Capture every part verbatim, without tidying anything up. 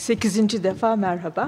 Sekizinci defa merhaba.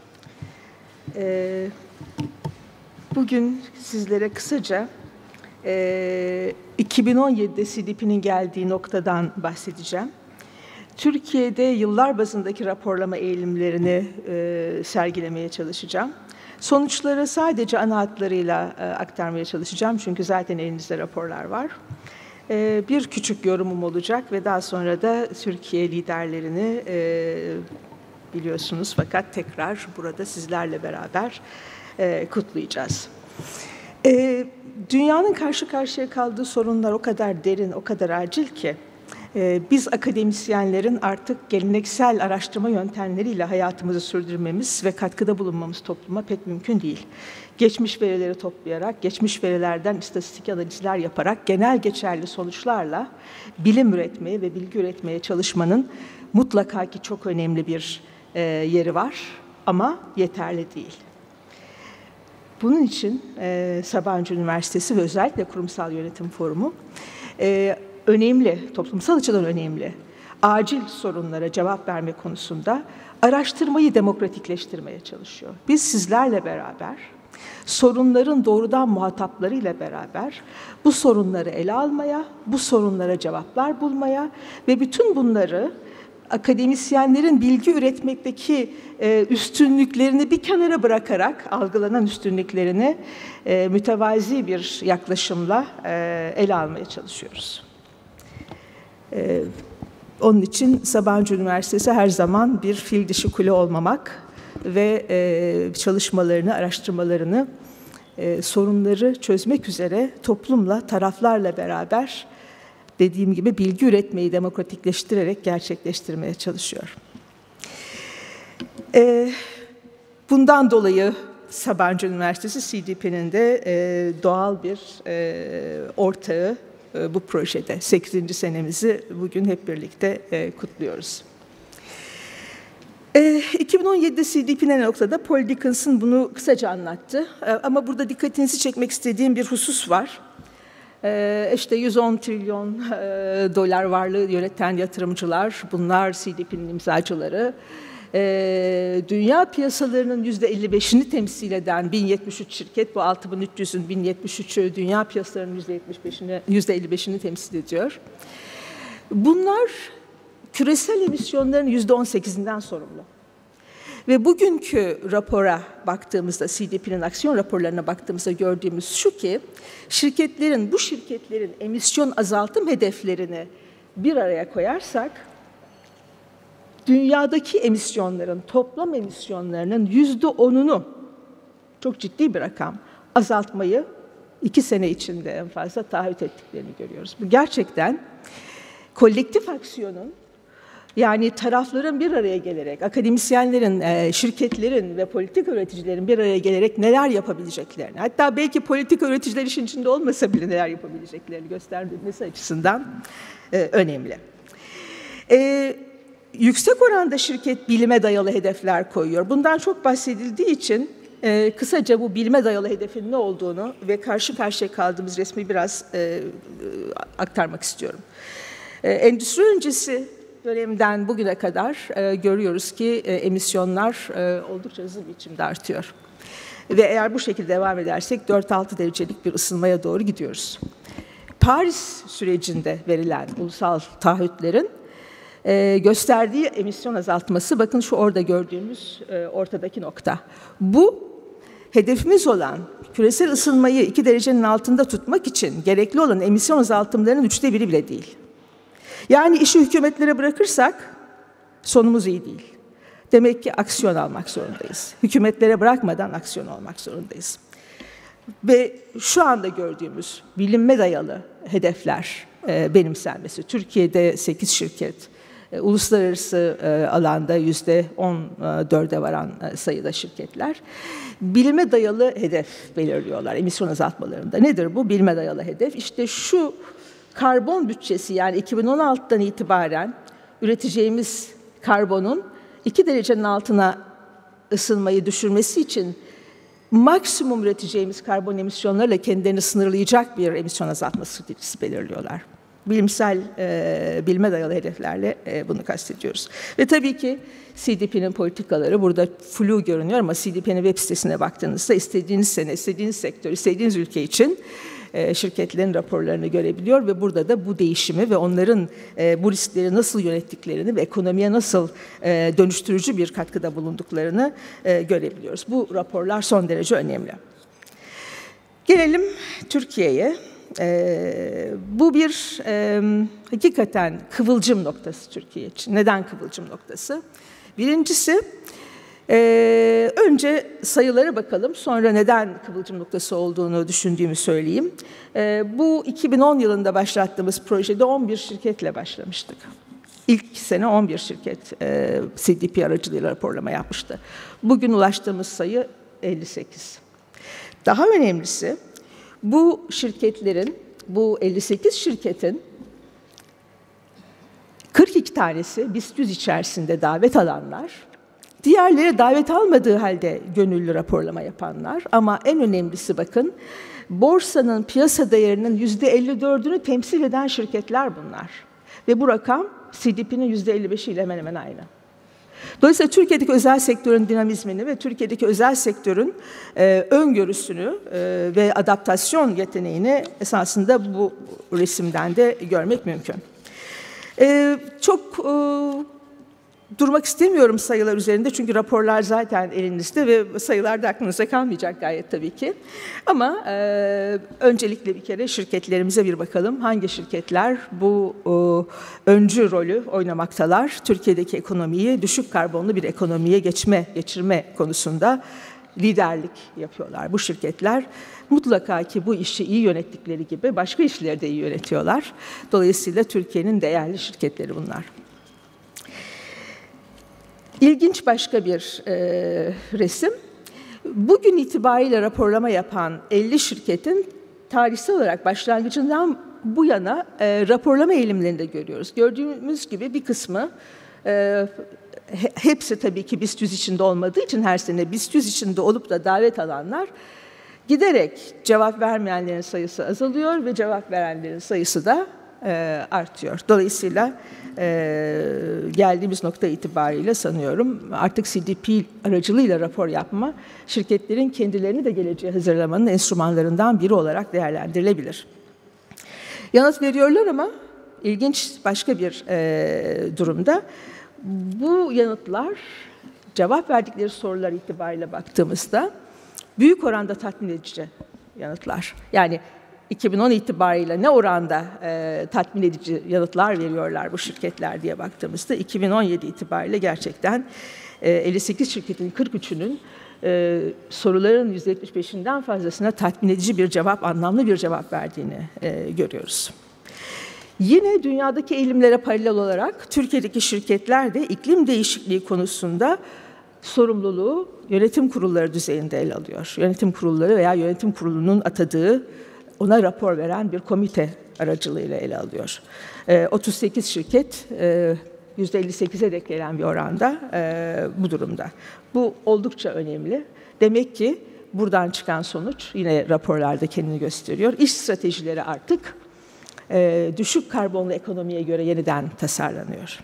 Ee, bugün sizlere kısaca e, iki bin on yedide C D P'nin geldiği noktadan bahsedeceğim. Türkiye'de yıllar bazındaki raporlama eğilimlerini e, sergilemeye çalışacağım. Sonuçları sadece ana hatlarıyla e, aktarmaya çalışacağım çünkü zaten elinizde raporlar var. E, bir küçük yorumum olacak ve daha sonra da Türkiye liderlerini e, biliyorsunuz fakat tekrar burada sizlerle beraber e, kutlayacağız. E, dünyanın karşı karşıya kaldığı sorunlar o kadar derin, o kadar acil ki e, biz akademisyenlerin artık geleneksel araştırma yöntemleriyle hayatımızı sürdürmemiz ve katkıda bulunmamız topluma pek mümkün değil. Geçmiş verileri toplayarak, geçmiş verilerden istatistik analizler yaparak genel geçerli sonuçlarla bilim üretmeye ve bilgi üretmeye çalışmanın mutlaka ki çok önemli bir e, yeri var ama yeterli değil. Bunun için e, Sabancı Üniversitesi ve özellikle Kurumsal Yönetim Forumu e, önemli, toplumsal açıdan önemli, acil sorunlara cevap verme konusunda araştırmayı demokratikleştirmeye çalışıyor. Biz sizlerle beraber, sorunların doğrudan muhataplarıyla beraber bu sorunları ele almaya, bu sorunlara cevaplar bulmaya ve bütün bunları akademisyenlerin bilgi üretmekteki e, üstünlüklerini bir kenara bırakarak, algılanan üstünlüklerini e, mütevazi bir yaklaşımla e, ele almaya çalışıyoruz. E, onun için Sabancı Üniversitesi her zaman bir fil dişi kule olmamak ve e, çalışmalarını, araştırmalarını e, sorunları çözmek üzere toplumla, taraflarla beraber dediğim gibi bilgi üretmeyi demokratikleştirerek gerçekleştirmeye çalışıyor. E, bundan dolayı Sabancı Üniversitesi C D P'nin de e, doğal bir e, ortağı e, bu projede. sekizinci senemizi bugün hep birlikte e, kutluyoruz. E, iki bin on yedide C D P'nin noktada Paul Dickinson bunu kısaca anlattı. E, ama burada dikkatinizi çekmek istediğim bir husus var. Ee, işte yüz on trilyon e, dolar varlığı yöneten yatırımcılar, bunlar C D P'nin imzacıları. Ee, dünya piyasalarının yüzde elli beşini temsil eden bin yetmiş üç şirket, bu altı bin üç yüzün bin yetmiş üçü dünya piyasalarının yüzde yetmiş beşini, yüzde elli beşini temsil ediyor. Bunlar küresel emisyonların yüzde on sekizinden sorumlu. Ve bugünkü rapora baktığımızda, C D P'nin aksiyon raporlarına baktığımızda gördüğümüz şu ki, şirketlerin, bu şirketlerin emisyon azaltım hedeflerini bir araya koyarsak, dünyadaki emisyonların, toplam emisyonlarının yüzde onunu, çok ciddi bir rakam, azaltmayı iki sene içinde en fazla taahhüt ettiklerini görüyoruz. Bu gerçekten kolektif aksiyonun, yani tarafların bir araya gelerek, akademisyenlerin, şirketlerin ve politik üreticilerin bir araya gelerek neler yapabileceklerini, hatta belki politik üreticiler işin içinde olmasa bile neler yapabileceklerini göstermesi açısından önemli. Ee, yüksek oranda şirket bilime dayalı hedefler koyuyor. Bundan çok bahsedildiği için e, kısaca bu bilime dayalı hedefin ne olduğunu ve karşı karşıya kaldığımız resmi biraz e, aktarmak istiyorum. E, endüstri öncesi dönemden bugüne kadar e, görüyoruz ki e, emisyonlar e, oldukça hızlı bir biçimde artıyor. Ve eğer bu şekilde devam edersek dört altı derecelik bir ısınmaya doğru gidiyoruz. Paris sürecinde verilen ulusal taahhütlerin e, gösterdiği emisyon azaltması, bakın şu orada gördüğümüz e, ortadaki nokta. Bu hedefimiz olan küresel ısınmayı iki derecenin altında tutmak için gerekli olan emisyon azaltımlarının üçte biri bile değil. Yani işi hükümetlere bırakırsak sonumuz iyi değil. Demek ki aksiyon almak zorundayız. Hükümetlere bırakmadan aksiyon almak zorundayız. Ve şu anda gördüğümüz bilime dayalı hedefler e, benimsenmesi. Türkiye'de sekiz şirket, e, uluslararası e, alanda yüzde on dörde varan e, sayıda şirketler bilime dayalı hedef belirliyorlar emisyon azaltmalarında. Nedir bu bilime dayalı hedef? İşte şu karbon bütçesi, yani iki bin on altıdan itibaren üreteceğimiz karbonun iki derecenin altına ısınmayı düşürmesi için maksimum üreteceğimiz karbon emisyonlarıyla kendilerini sınırlayacak bir emisyon azaltma stratejisi belirliyorlar. Bilimsel, e, bilime dayalı hedeflerle e, bunu kastediyoruz. Ve tabii ki C D P'nin politikaları burada flu görünüyor ama C D P'nin web sitesine baktığınızda istediğiniz sene, istediğiniz sektör, istediğiniz ülke için e, şirketlerin raporlarını görebiliyor ve burada da bu değişimi ve onların e, bu riskleri nasıl yönettiklerini ve ekonomiye nasıl e, dönüştürücü bir katkıda bulunduklarını e, görebiliyoruz. Bu raporlar son derece önemli. Gelelim Türkiye'ye. Ee, bu bir e, hakikaten kıvılcım noktası Türkiye için. Neden kıvılcım noktası? Birincisi, e, önce sayılara bakalım, sonra neden kıvılcım noktası olduğunu düşündüğümü söyleyeyim. E, bu iki bin on yılında başlattığımız projede on bir şirketle başlamıştık. İlk sene on bir şirket e, C D P aracılığıyla raporlama yapmıştı. Bugün ulaştığımız sayı elli sekiz. Daha önemlisi, bu şirketlerin, bu elli sekiz şirketin kırk iki tanesi BIST yüz içerisinde davet alanlar, diğerleri davet almadığı halde gönüllü raporlama yapanlar ama en önemlisi bakın, borsanın piyasa değerinin yüzde elli dördünü temsil eden şirketler bunlar. Ve bu rakam C D P'nin yüzde elli beşi ile hemen hemen aynı. Dolayısıyla Türkiye'deki özel sektörün dinamizmini ve Türkiye'deki özel sektörün e, öngörüsünü e, ve adaptasyon yeteneğini esasında bu resimden de görmek mümkün. E, çok e, durmak istemiyorum sayılar üzerinde çünkü raporlar zaten elinizde ve sayılar da aklınıza kalmayacak gayet tabii ki. Ama e, öncelikle bir kere şirketlerimize bir bakalım. Hangi şirketler bu e, öncü rolü oynamaktalar? Türkiye'deki ekonomiyi düşük karbonlu bir ekonomiye geçme, geçirme konusunda liderlik yapıyorlar. Bu şirketler mutlaka ki bu işi iyi yönettikleri gibi başka işleri de iyi yönetiyorlar. Dolayısıyla Türkiye'nin değerli şirketleri bunlar. İlginç başka bir e, resim. Bugün itibariyle raporlama yapan elli şirketin tarihsel olarak başlangıcından bu yana e, raporlama eğilimlerini de görüyoruz. Gördüğümüz gibi bir kısmı, e, hepsi tabii ki BIST yüz içinde olmadığı için her sene BIST yüz içinde olup da davet alanlar giderek cevap vermeyenlerin sayısı azalıyor ve cevap verenlerin sayısı da e, artıyor. Dolayısıyla e, geldiğimiz nokta itibariyle sanıyorum artık C D P aracılığıyla rapor yapma şirketlerin kendilerini de geleceğe hazırlamanın enstrümanlarından biri olarak değerlendirilebilir. Yanıt veriyorlar ama ilginç başka bir e, durumda bu yanıtlar cevap verdikleri sorular itibariyle baktığımızda büyük oranda tatmin edici yanıtlar. Yani iki bin on itibariyle ne oranda e, tatmin edici yanıtlar veriyorlar bu şirketler diye baktığımızda iki bin on yedi itibariyle gerçekten e, elli sekiz şirketin kırk üçünün e, soruların yüzde yetmiş beşinden fazlasına tatmin edici bir cevap, anlamlı bir cevap verdiğini e, görüyoruz. Yine dünyadaki eğilimlere paralel olarak Türkiye'deki şirketler de iklim değişikliği konusunda sorumluluğu yönetim kurulları düzeyinde ele alıyor. Yönetim kurulları veya yönetim kurulunun atadığı, ona rapor veren bir komite aracılığıyla ele alıyor. E, otuz sekiz şirket e, yüzde elli sekize dek gelen bir oranda e, bu durumda. Bu oldukça önemli. Demek ki buradan çıkan sonuç yine raporlarda kendini gösteriyor. İş stratejileri artık e, düşük karbonlu ekonomiye göre yeniden tasarlanıyor.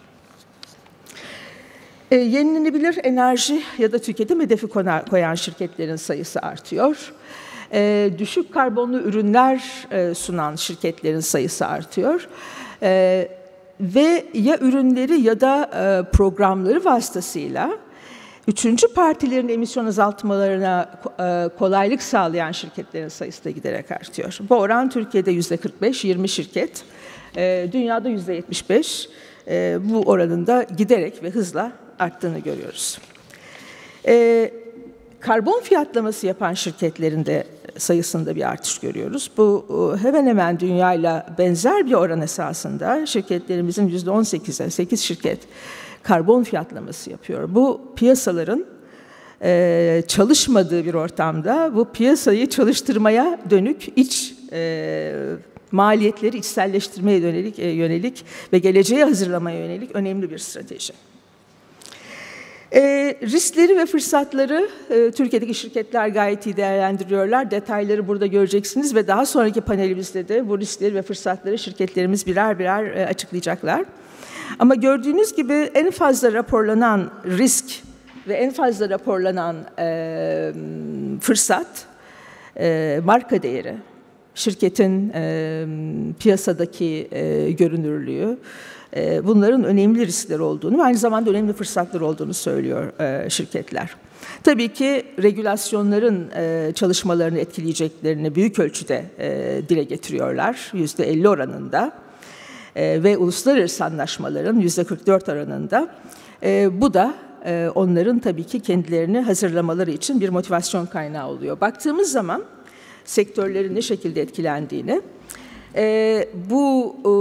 E, yenilenebilir enerji ya da tüketim hedefi koyan şirketlerin sayısı artıyor. E, düşük karbonlu ürünler e, sunan şirketlerin sayısı artıyor. E, ve ya ürünleri ya da e, programları vasıtasıyla üçüncü partilerin emisyon azaltmalarına e, kolaylık sağlayan şirketlerin sayısı da giderek artıyor. Bu oran Türkiye'de yüzde kırk beş, yirmi şirket, e, dünyada yüzde yetmiş beş. E, bu oranın da giderek ve hızla arttığını görüyoruz. E, karbon fiyatlaması yapan şirketlerin de sayısında bir artış görüyoruz. Bu hemen hemen dünyayla benzer bir oran esasında şirketlerimizin yüzde on sekize, sekiz şirket karbon fiyatlaması yapıyor. Bu piyasaların e, çalışmadığı bir ortamda bu piyasayı çalıştırmaya dönük iç e, maliyetleri içselleştirmeye yönelik, e, yönelik ve geleceğe hazırlamaya yönelik önemli bir strateji. E, riskleri ve fırsatları e, Türkiye'deki şirketler gayet iyi değerlendiriyorlar. Detayları burada göreceksiniz ve daha sonraki panelimizde de bu riskleri ve fırsatları şirketlerimiz birer birer e, açıklayacaklar. Ama gördüğünüz gibi en fazla raporlanan risk ve en fazla raporlanan e, fırsat e, marka değeri, şirketin e, piyasadaki e, görünürlüğü, e, bunların önemli riskler olduğunu ve aynı zamanda önemli fırsatlar olduğunu söylüyor e, şirketler. Tabii ki regülasyonların e, çalışmalarını etkileyeceklerini büyük ölçüde e, dile getiriyorlar, yüzde elli oranında e, ve uluslararası anlaşmaların yüzde kırk dört oranında. E, bu da e, onların tabii ki kendilerini hazırlamaları için bir motivasyon kaynağı oluyor. Baktığımız zaman sektörlerin ne şekilde etkilendiğini, e, bu e,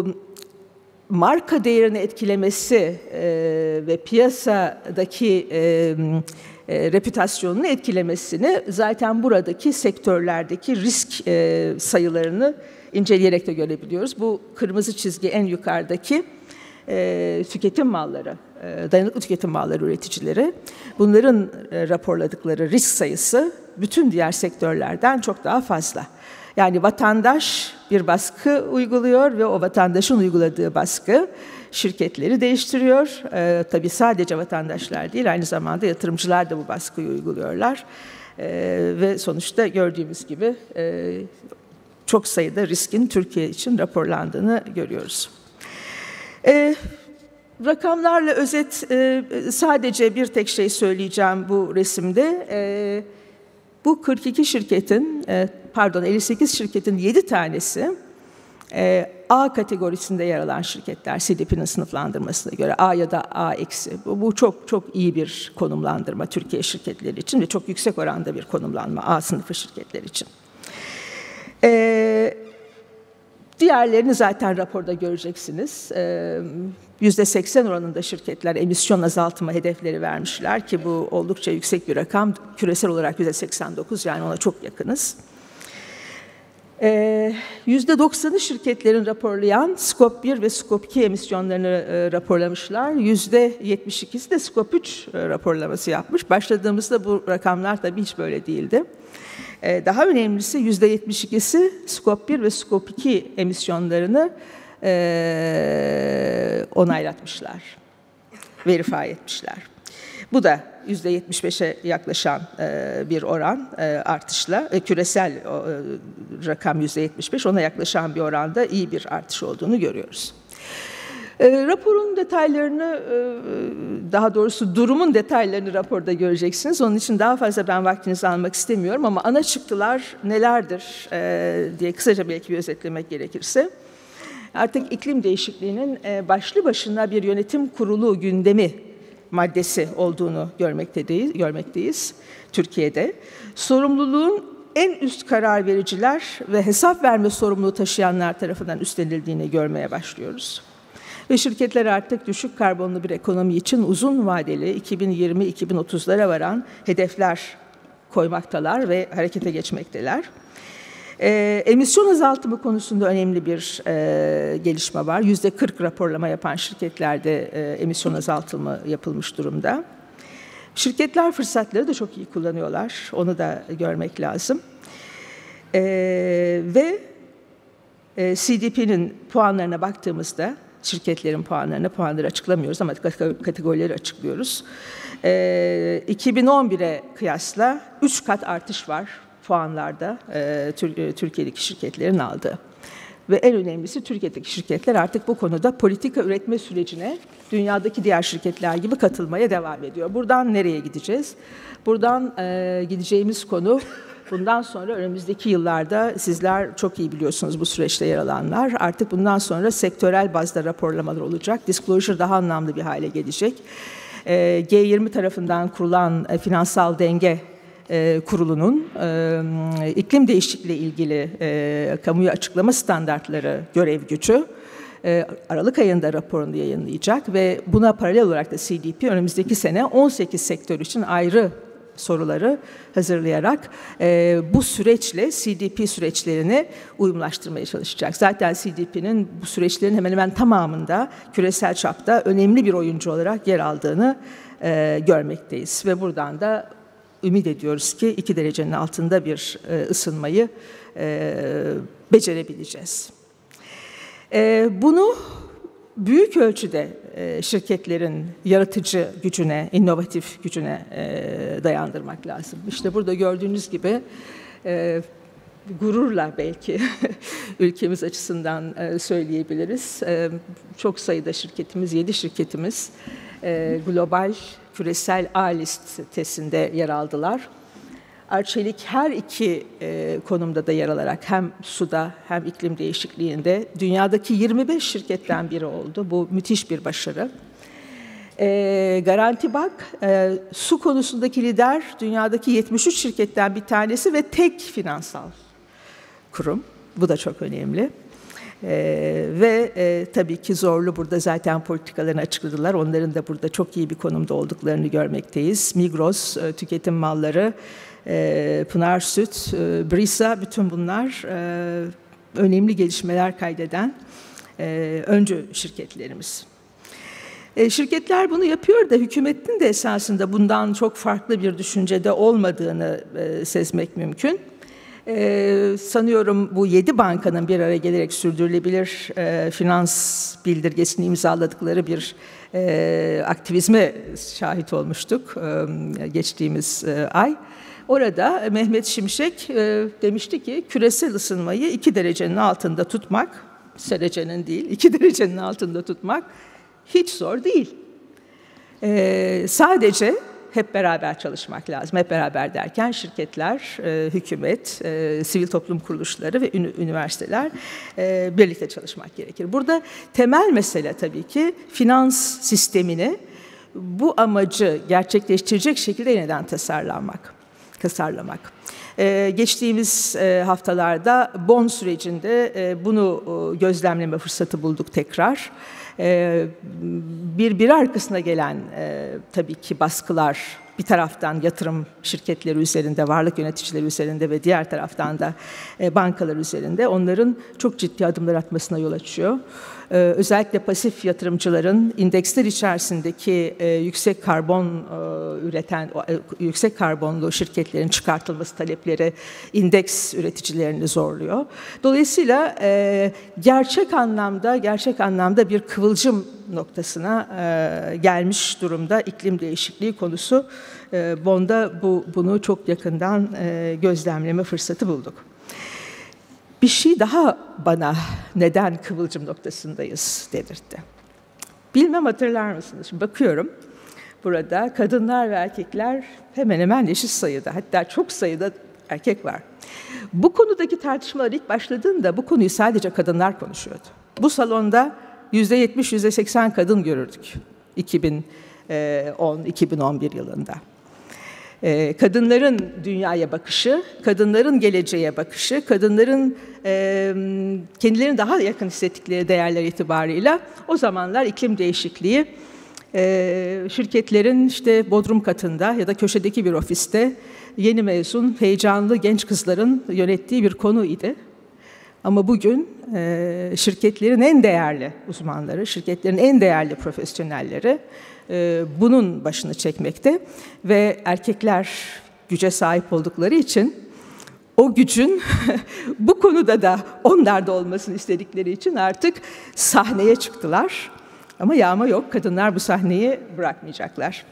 marka değerini etkilemesi e, ve piyasadaki e, e, reputasyonunu etkilemesini zaten buradaki sektörlerdeki risk e, sayılarını inceleyerek de görebiliyoruz. Bu kırmızı çizgi en yukarıdaki e, tüketim malları, e, dayanıklı tüketim malları üreticileri. Bunların e, raporladıkları risk sayısı bütün diğer sektörlerden çok daha fazla. Yani vatandaş bir baskı uyguluyor ve o vatandaşın uyguladığı baskı şirketleri değiştiriyor. Ee, tabii sadece vatandaşlar değil, aynı zamanda yatırımcılar da bu baskıyı uyguluyorlar. Ee, ve sonuçta gördüğümüz gibi e, çok sayıda riskin Türkiye için raporlandığını görüyoruz. Ee, rakamlarla özet, e, sadece bir tek şey söyleyeceğim bu resimde. E, bu kırk iki şirketin, e, pardon elli sekiz şirketin yedi tanesi e, A kategorisinde yer alan şirketler, C D P'nin sınıflandırmasına göre A ya da A eksi. Bu, bu çok çok iyi bir konumlandırma Türkiye şirketleri için ve çok yüksek oranda bir konumlanma A sınıfı şirketler için. E, diğerlerini zaten raporda göreceksiniz. E, yüzde seksen oranında şirketler emisyon azaltma hedefleri vermişler ki bu oldukça yüksek bir rakam. Küresel olarak yüzde seksen dokuz, yani ona çok yakınız. yüzde doksanı şirketlerin raporlayan Skop bir ve Skop iki emisyonlarını e, raporlamışlar. yüzde yetmiş ikisi de Skop üç e, raporlaması yapmış. Başladığımızda bu rakamlar tabii hiç böyle değildi. E, daha önemlisi yüzde yetmiş ikisi Skop bir ve Skop iki emisyonlarını e, onaylatmışlar, verify etmişler. Bu da yüzde yetmiş beşe yaklaşan e, bir oran e, artışla, e, küresel e, rakam yüzde yetmiş beş, ona yaklaşan bir oranda iyi bir artış olduğunu görüyoruz. E, raporun detaylarını, e, daha doğrusu durumun detaylarını raporda göreceksiniz. Onun için daha fazla ben vaktinizi almak istemiyorum ama ana çıktılar nelerdir e, diye kısaca belki bir özetlemek gerekirse. Artık iklim değişikliğinin e, başlı başına bir yönetim kurulu gündemi maddesi olduğunu görmekteyiz, görmekteyiz Türkiye'de. Sorumluluğun en üst karar vericiler ve hesap verme sorumluluğu taşıyanlar tarafından üstlenildiğini görmeye başlıyoruz. Ve şirketler artık düşük karbonlu bir ekonomi için uzun vadeli iki bin yirmi iki bin otuzlara varan hedefler koymaktalar ve harekete geçmekteler. E, emisyon azaltımı konusunda önemli bir e, gelişme var. yüzde kırk raporlama yapan şirketlerde e, emisyon azaltımı yapılmış durumda. Şirketler fırsatları da çok iyi kullanıyorlar. Onu da görmek lazım. E, ve e, C D P'nin puanlarına baktığımızda, şirketlerin puanlarına, puanları açıklamıyoruz ama kategorileri açıklıyoruz. E, iki bin on bire kıyasla üç kat artış var puanlarda e, Türkiye'deki şirketlerin aldığı. Ve en önemlisi Türkiye'deki şirketler artık bu konuda politika üretme sürecine dünyadaki diğer şirketler gibi katılmaya devam ediyor. Buradan nereye gideceğiz? Buradan e, gideceğimiz konu, bundan sonra önümüzdeki yıllarda sizler çok iyi biliyorsunuz bu süreçte yer alanlar. Artık bundan sonra sektörel bazda raporlamalar olacak. Disclosure daha anlamlı bir hale gelecek. E, G yirmi tarafından kurulan e, finansal denge E, kurulunun e, iklim değişikliği ile ilgili e, kamuya açıklama standartları görev gücü e, Aralık ayında raporunu yayınlayacak ve buna paralel olarak da C D P önümüzdeki sene on sekiz sektör için ayrı soruları hazırlayarak e, bu süreçle C D P süreçlerini uyumlaştırmaya çalışacak. Zaten C D P'nin bu süreçlerin hemen hemen tamamında küresel çapta önemli bir oyuncu olarak yer aldığını e, görmekteyiz. Ve buradan da ümit ediyoruz ki iki derecenin altında bir e, ısınmayı e, becerebileceğiz. E, bunu büyük ölçüde e, şirketlerin yaratıcı gücüne, inovatif gücüne e, dayandırmak lazım. İşte burada gördüğünüz gibi e, gururla belki ülkemiz açısından e, söyleyebiliriz. E, çok sayıda şirketimiz, yedi şirketimiz e, global küresel A listesinde yer aldılar. Arçelik her iki e, konumda da yer alarak hem suda hem iklim değişikliğinde dünyadaki yirmi beş şirketten biri oldu. Bu müthiş bir başarı. E, Garanti Bank e, su konusundaki lider, dünyadaki yetmiş üç şirketten bir tanesi ve tek finansal kurum. Bu da çok önemli. Ee, ve e, tabii ki Zorlu burada zaten politikalarını açıkladılar. Onların da burada çok iyi bir konumda olduklarını görmekteyiz. Migros, e, tüketim malları, e, Pınar Süt, e, Brisa, bütün bunlar e, önemli gelişmeler kaydeden e, öncü şirketlerimiz. E, şirketler bunu yapıyor da hükümetin de esasında bundan çok farklı bir düşüncede olmadığını e, sezmek mümkün. Ee, sanıyorum bu yedi bankanın bir araya gelerek sürdürülebilir e, finans bildirgesini imzaladıkları bir e, aktivizme şahit olmuştuk e, geçtiğimiz e, ay. Orada Mehmet Şimşek e, demişti ki küresel ısınmayı iki derecenin altında tutmak, derecenin değil, iki derecenin altında tutmak hiç zor değil. E, sadece hep beraber çalışmak lazım. Hep beraber derken şirketler, e, hükümet, e, sivil toplum kuruluşları ve ünü, üniversiteler e, birlikte çalışmak gerekir. Burada temel mesele tabii ki finans sistemini bu amacı gerçekleştirecek şekilde yeniden tasarlanmak, tasarlamak. Ee, geçtiğimiz e, haftalarda Bonn sürecinde e, bunu e, gözlemleme fırsatı bulduk tekrar. E, bir bir arkasına gelen e, tabii ki baskılar bir taraftan yatırım şirketleri üzerinde, varlık yöneticileri üzerinde ve diğer taraftan da e, bankalar üzerinde onların çok ciddi adımlar atmasına yol açıyor. Ee, özellikle pasif yatırımcıların indeksler içerisindeki e, yüksek karbon e, üreten, e, yüksek karbonlu şirketlerin çıkartılması talepleri indeks üreticilerini zorluyor. Dolayısıyla e, gerçek anlamda, gerçek anlamda bir kıvılcım noktasına e, gelmiş durumda iklim değişikliği konusu. E, Bonn'da bu, bunu çok yakından e, gözlemleme fırsatı bulduk. Bir şey daha bana neden kıvılcım noktasındayız dedirtti. Bilmem hatırlar mısınız? Şimdi bakıyorum burada kadınlar ve erkekler hemen hemen eşit sayıda, hatta çok sayıda erkek var. Bu konudaki tartışmalar ilk başladığında bu konuyu sadece kadınlar konuşuyordu. Bu salonda yüzde yetmiş, yüzde seksen kadın görürdük iki bin on, iki bin on bir yılında. Kadınların dünyaya bakışı, kadınların geleceğe bakışı, kadınların e, kendilerini daha yakın hissettikleri değerler itibarıyla o zamanlar iklim değişikliği e, şirketlerin işte bodrum katında ya da köşedeki bir ofiste yeni mezun, heyecanlı genç kızların yönettiği bir konu idi. Ama bugün e, şirketlerin en değerli uzmanları, şirketlerin en değerli profesyonelleri e, bunun başını çekmekte ve erkekler güce sahip oldukları için o gücün bu konuda da onlarda olmasını istedikleri için artık sahneye çıktılar. Ama yağma yok, kadınlar bu sahneyi bırakmayacaklar.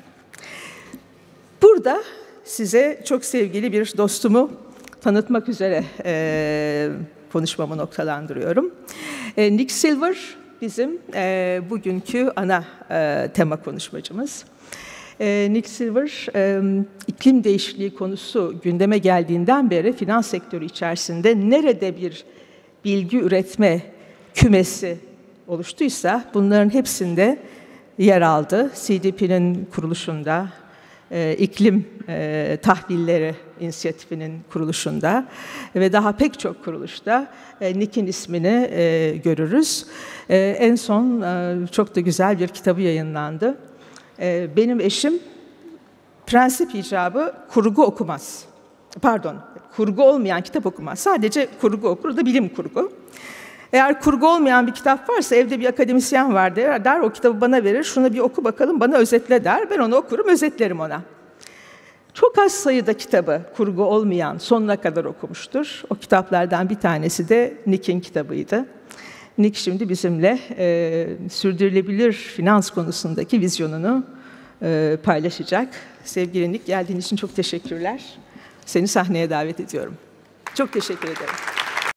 Burada size çok sevgili bir dostumu tanıtmak üzere e, konuşmamı noktalandırıyorum. E, Nick Silver bizim e, bugünkü ana e, tema konuşmacımız. E, Nick Silver, e, iklim değişikliği konusu gündeme geldiğinden beri finans sektörü içerisinde nerede bir bilgi üretme kümesi oluştuysa bunların hepsinde yer aldı. C D P'nin kuruluşunda, e, iklim e, tahvilleri inisiyatifinin kuruluşunda ve daha pek çok kuruluşta e, Nick'in ismini e, görürüz. E, en son e, çok da güzel bir kitabı yayınlandı. E, benim eşim prensip icabı kurgu okumaz. Pardon, kurgu olmayan kitap okumaz. Sadece kurgu okur da bilim kurgu. Eğer kurgu olmayan bir kitap varsa, evde bir akademisyen var der, der o kitabı bana verir, şunu bir oku bakalım, bana özetle der. Ben onu okurum, özetlerim ona. Çok az sayıda kitabı kurgu olmayan sonuna kadar okumuştur. O kitaplardan bir tanesi de Nick'in kitabıydı. Nick şimdi bizimle e, sürdürülebilir finans konusundaki vizyonunu e, paylaşacak. Sevgili Nick, geldiğin için çok teşekkürler. Seni sahneye davet ediyorum. Çok teşekkür ederim.